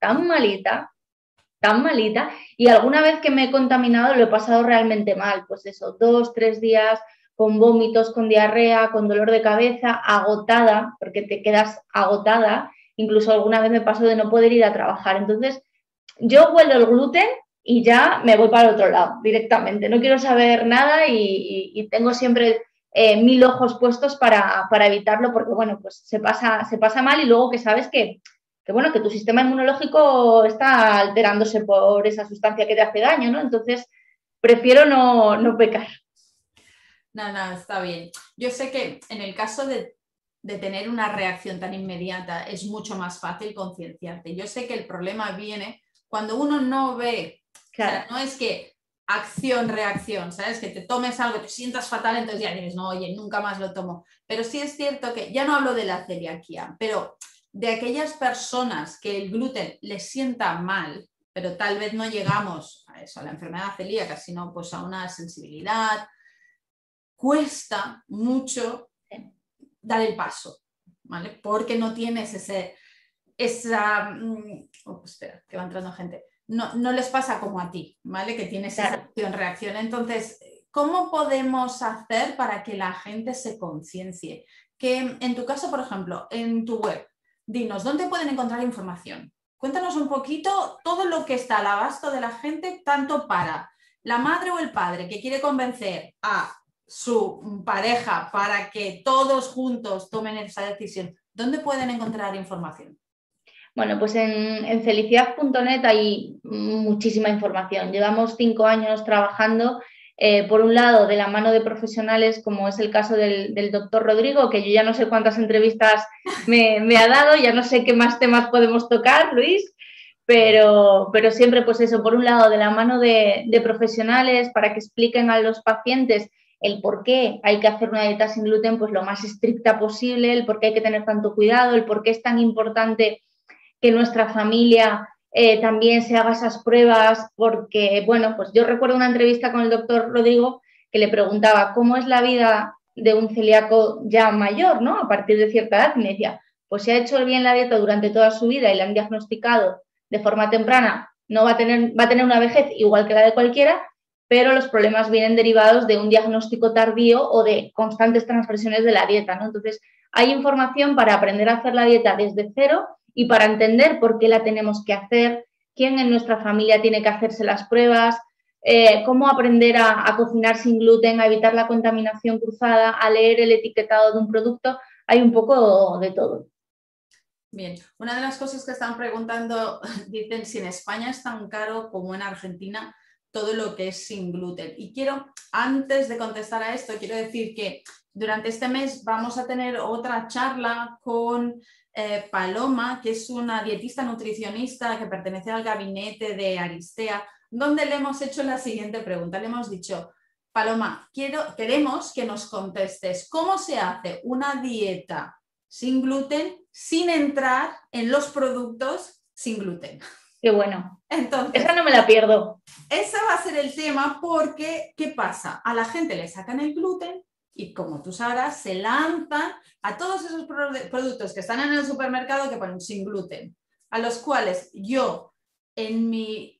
y alguna vez que me he contaminado lo he pasado realmente mal, pues eso, 2, 3 días con vómitos, con diarrea, con dolor de cabeza, agotada, porque te quedas agotada, incluso alguna vez me pasó de no poder ir a trabajar. Entonces, yo huelo el gluten y ya me voy para el otro lado directamente, no quiero saber nada y tengo siempre 1000 ojos puestos para evitarlo, porque bueno, pues se pasa mal y luego que sabes que tu sistema inmunológico está alterándose por esa sustancia que te hace daño, ¿no? Entonces, prefiero no pecar. No, está bien. Yo sé que en el caso de tener una reacción tan inmediata es mucho más fácil concienciarte. Yo sé que el problema viene cuando uno no ve, claro. O sea, no es que acción-reacción, ¿sabes? Que te tomes algo, te sientas fatal, entonces ya dices, no, oye, nunca más lo tomo. Pero sí es cierto que, ya no hablo de la celiaquía, pero de aquellas personas que el gluten les sienta mal, pero tal vez no llegamos a eso, a la enfermedad celíaca, sino pues a una sensibilidad, cuesta mucho dar el paso, ¿vale? Porque no tienes esa... espera, que va entrando gente. No les pasa como a ti, ¿vale? Que tienes esa acción-reacción. Entonces, ¿cómo podemos hacer para que la gente se conciencie? Que en tu caso, por ejemplo, en tu web, dinos, ¿dónde pueden encontrar información? Cuéntanos un poquito todo lo que está al abasto de la gente, tanto para la madre o el padre que quiere convencer a su pareja para que todos juntos tomen esa decisión. ¿Dónde pueden encontrar información? Bueno, pues en felicidad.net hay muchísima información. Llevamos 5 años trabajando, por un lado, de la mano de profesionales, como es el caso del doctor Rodrigo, que yo ya no sé cuántas entrevistas me ha dado, ya no sé qué más temas podemos tocar, Luis, pero siempre, pues eso, por un lado, de la mano de profesionales para que expliquen a los pacientes el por qué hay que hacer una dieta sin gluten pues lo más estricta posible, el por qué hay que tener tanto cuidado, el por qué es tan importante que nuestra familia también se haga esas pruebas, porque, bueno, pues yo recuerdo una entrevista con el doctor Rodrigo que le preguntaba cómo es la vida de un celíaco ya mayor, ¿no? A partir de cierta edad, y me decía, pues si ha hecho bien la dieta durante toda su vida y la han diagnosticado de forma temprana, no va a tener una vejez igual que la de cualquiera, pero los problemas vienen derivados de un diagnóstico tardío o de constantes transgresiones de la dieta, ¿no? Entonces, hay información para aprender a hacer la dieta desde cero y para entender por qué la tenemos que hacer, quién en nuestra familia tiene que hacerse las pruebas, cómo aprender a cocinar sin gluten, a evitar la contaminación cruzada, a leer el etiquetado de un producto. Hay un poco de todo. Bien, una de las cosas que están preguntando, dicen si en España es tan caro como en Argentina todo lo que es sin gluten. Y quiero, antes de contestar a esto, quiero decir que durante este mes vamos a tener otra charla con Paloma, que es una dietista nutricionista que pertenece al gabinete de Aristea, donde le hemos hecho la siguiente pregunta. Le hemos dicho, Paloma, queremos que nos contestes cómo se hace una dieta sin gluten sin entrar en los productos sin gluten. Qué bueno. Entonces, esa no me la pierdo. Ese va a ser el tema porque, ¿qué pasa? A la gente le sacan el gluten y, como tú sabrás, se lanzan a todos esos productos que están en el supermercado que ponen sin gluten, a los cuales yo, en mi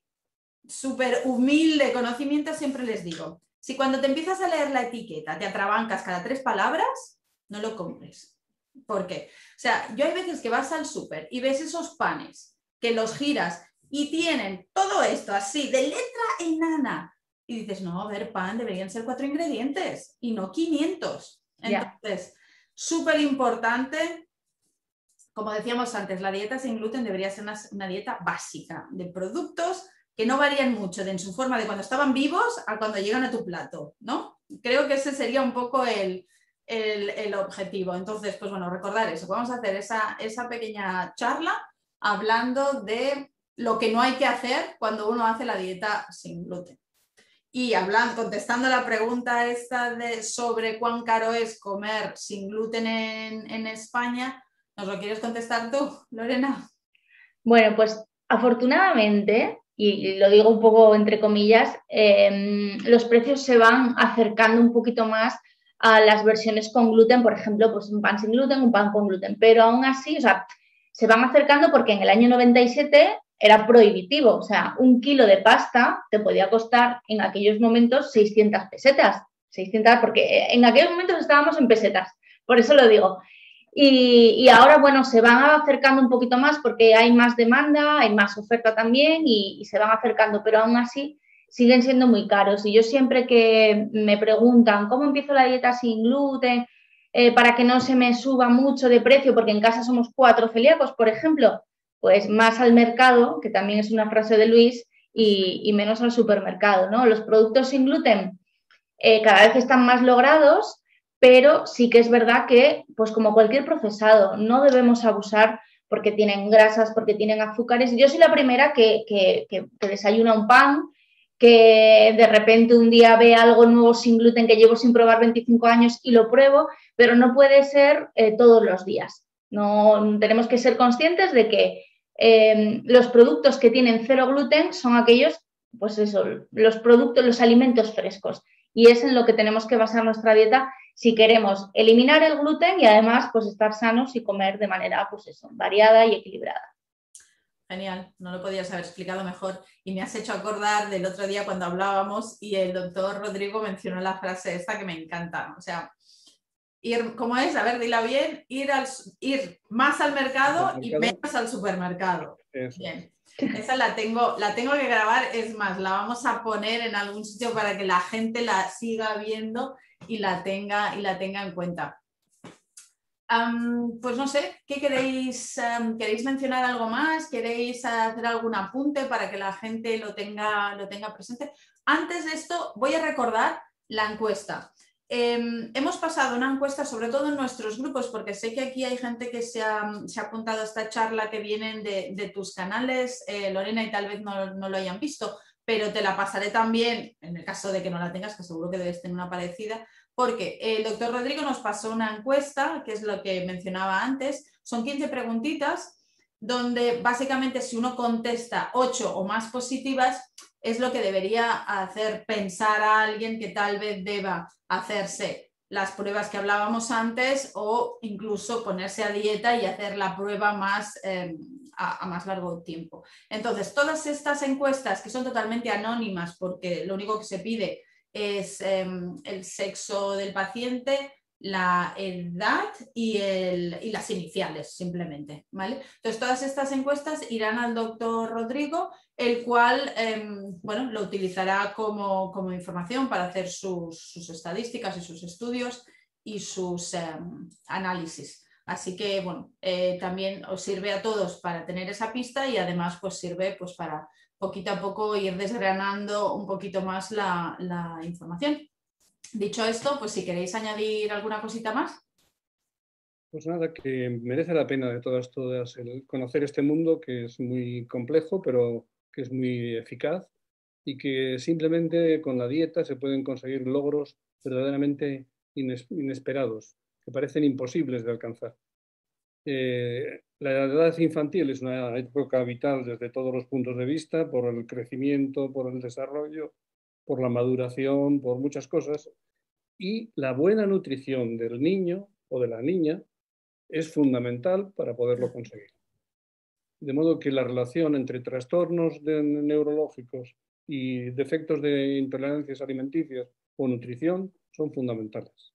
súper humilde conocimiento, siempre les digo, si cuando te empiezas a leer la etiqueta te atrabancas cada 3 palabras, no lo compres. ¿Por qué? O sea, yo hay veces que vas al súper y ves esos panes que los giras y tienen todo esto así, de letra enana. Y dices, no, a ver, pan, deberían ser 4 ingredientes y no 500. Entonces, súper importante, como decíamos antes, la dieta sin gluten debería ser una dieta básica de productos que no varían mucho en su forma de cuando estaban vivos a cuando llegan a tu plato, ¿no? Creo que ese sería un poco el objetivo. Entonces, pues bueno, recordar eso. Vamos a hacer esa pequeña charla hablando de lo que no hay que hacer cuando uno hace la dieta sin gluten. Y contestando la pregunta esta sobre cuán caro es comer sin gluten en España, ¿nos lo quieres contestar tú, Lorena? Bueno, pues afortunadamente, y lo digo un poco entre comillas, los precios se van acercando un poquito más a las versiones con gluten, por ejemplo, pues un pan sin gluten, un pan con gluten, pero aún así, o sea, se van acercando porque en el año 97 era prohibitivo, o sea, 1 kilo de pasta te podía costar en aquellos momentos 600 pesetas, 600, porque en aquellos momentos estábamos en pesetas, por eso lo digo. Y ahora, bueno, se van acercando un poquito más porque hay más demanda, hay más oferta también y se van acercando, pero aún así siguen siendo muy caros. Y yo siempre que me preguntan cómo empiezo la dieta sin gluten, para que no se me suba mucho de precio, porque en casa somos 4 celíacos, por ejemplo, pues más al mercado, que también es una frase de Luis, y menos al supermercado, ¿no? Los productos sin gluten cada vez están más logrados, pero sí que es verdad que, pues como cualquier procesado, no debemos abusar porque tienen grasas, porque tienen azúcares. Yo soy la primera que desayuna un pan, que de repente un día ve algo nuevo sin gluten que llevo sin probar 25 años y lo pruebo, pero no puede ser todos los días. No, tenemos que ser conscientes de que los productos que tienen cero gluten son aquellos, pues eso, los productos, los alimentos frescos. Y es en lo que tenemos que basar nuestra dieta si queremos eliminar el gluten y además pues estar sanos y comer de manera pues eso, variada y equilibrada. Genial, no lo podías haber explicado mejor y me has hecho acordar del otro día cuando hablábamos y el doctor Rodrigo mencionó la frase esta que me encanta, o sea, ir, ¿cómo es? A ver, dila bien, ir más al mercado y menos al supermercado. Eso. Bien, esa la tengo que grabar, es más, la vamos a poner en algún sitio para que la gente la siga viendo y la tenga en cuenta. Pues no sé, ¿qué queréis? ¿Queréis mencionar algo más? ¿Queréis hacer algún apunte para que la gente lo tenga presente? Antes de esto, voy a recordar la encuesta. Hemos pasado una encuesta, sobre todo en nuestros grupos, porque sé que aquí hay gente que se ha apuntado a esta charla que vienen de tus canales, Lorena, y tal vez no lo hayan visto, pero te la pasaré también, en el caso de que no la tengas, que seguro que debes tener una parecida, porque el doctor Rodrigo nos pasó una encuesta, que es lo que mencionaba antes, son 15 preguntitas, donde básicamente si uno contesta 8 o más positivas, es lo que debería hacer pensar a alguien que tal vez deba hacerse las pruebas que hablábamos antes o incluso ponerse a dieta y hacer la prueba más, a más largo tiempo. Entonces, todas estas encuestas que son totalmente anónimas porque lo único que se pide es el sexo del paciente, la edad y las iniciales, simplemente, ¿vale? Entonces, todas estas encuestas irán al doctor Rodrigo, el cual, bueno, lo utilizará como información para hacer sus estadísticas y sus estudios y sus análisis. Así que, bueno, también os sirve a todos para tener esa pista y además pues sirve pues para poquito a poco ir desgranando un poquito más la información. Dicho esto, pues si queréis añadir alguna cosita más. Pues nada, que merece la pena de todas el conocer este mundo que es muy complejo, pero que es muy eficaz y que simplemente con la dieta se pueden conseguir logros verdaderamente inesperados, que parecen imposibles de alcanzar. La edad infantil es una época vital desde todos los puntos de vista, por el crecimiento, por el desarrollo, por la maduración, por muchas cosas. Y la buena nutrición del niño o de la niña es fundamental para poderlo conseguir. De modo que la relación entre trastornos neurológicos y defectos de intolerancias alimenticias o nutrición son fundamentales.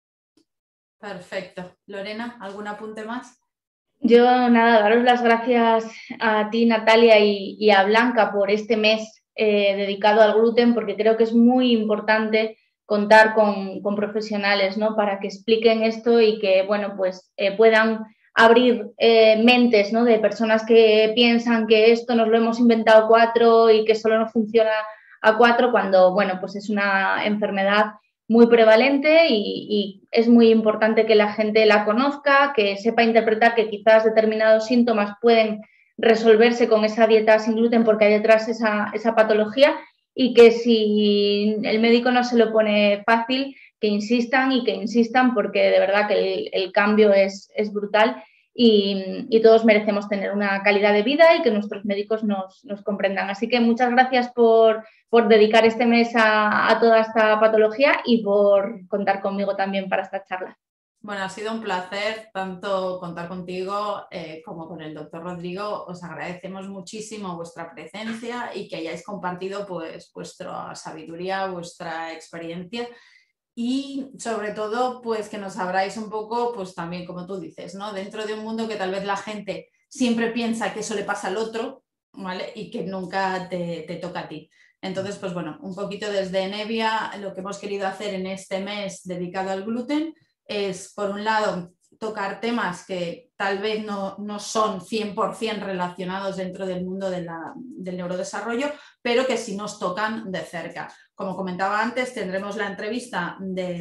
Perfecto. Lorena, ¿algún apunte más? Yo nada, daros las gracias a ti, Natalia, y a Blanca por este mes dedicado al gluten, porque creo que es muy importante contar con profesionales, ¿no? Para que expliquen esto y que, bueno, pues puedan abrir mentes, ¿no? De personas que piensan que esto nos lo hemos inventado 4 y que solo nos funciona a 4, cuando, bueno, pues es una enfermedad muy prevalente y es muy importante que la gente la conozca, que sepa interpretar que quizás determinados síntomas pueden resolverse con esa dieta sin gluten porque hay detrás esa patología y que si el médico no se lo pone fácil, que insistan porque de verdad que el cambio es brutal y todos merecemos tener una calidad de vida y que nuestros médicos nos comprendan. Así que muchas gracias por dedicar este mes a toda esta patología y por contar conmigo también para esta charla. Bueno, ha sido un placer tanto contar contigo como con el doctor Rodrigo. Os agradecemos muchísimo vuestra presencia y que hayáis compartido pues, vuestra sabiduría, vuestra experiencia y sobre todo pues que nos abráis un poco pues también como tú dices, ¿no? Dentro de un mundo que tal vez la gente siempre piensa que eso le pasa al otro, ¿vale? Y que nunca te toca a ti. Entonces, pues bueno, un poquito desde Nevia lo que hemos querido hacer en este mes dedicado al gluten es, por un lado, tocar temas que tal vez no son 100% relacionados dentro del mundo del neurodesarrollo, pero que sí nos tocan de cerca. Como comentaba antes, tendremos la entrevista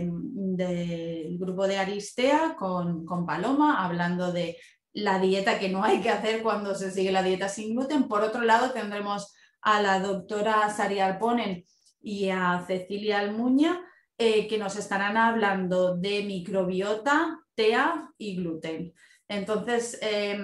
del grupo de Aristea con Paloma, hablando de la dieta que no hay que hacer cuando se sigue la dieta sin gluten. Por otro lado, tendremos a la doctora Saria Alponen y a Cecilia Almuña, que nos estarán hablando de microbiota, TEA y gluten. Entonces,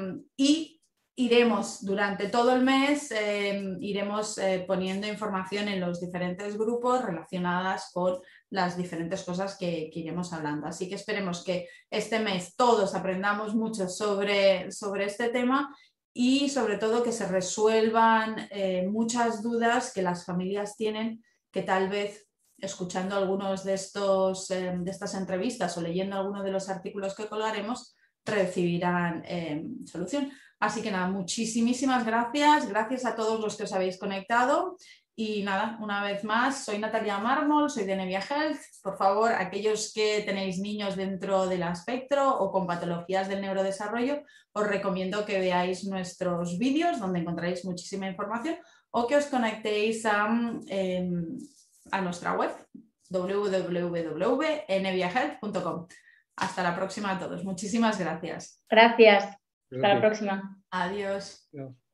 iremos durante todo el mes, iremos poniendo información en los diferentes grupos relacionadas con las diferentes cosas que iremos hablando. Así que esperemos que este mes todos aprendamos mucho sobre este tema y sobre todo que se resuelvan muchas dudas que las familias tienen, que tal vez escuchando algunos de estas entrevistas o leyendo algunos de los artículos que colgaremos recibirán solución. Así que nada, muchísimas gracias. Gracias a todos los que os habéis conectado. Y nada, una vez más, soy Natalia Mármol, soy de Nevia Health. Por favor, aquellos que tenéis niños dentro del espectro o con patologías del neurodesarrollo, os recomiendo que veáis nuestros vídeos donde encontraréis muchísima información o que os conectéis a nuestra web www.neviahealth.com. Hasta la próxima a todos. Muchísimas gracias. Gracias. Hasta la próxima. Adiós. Adiós.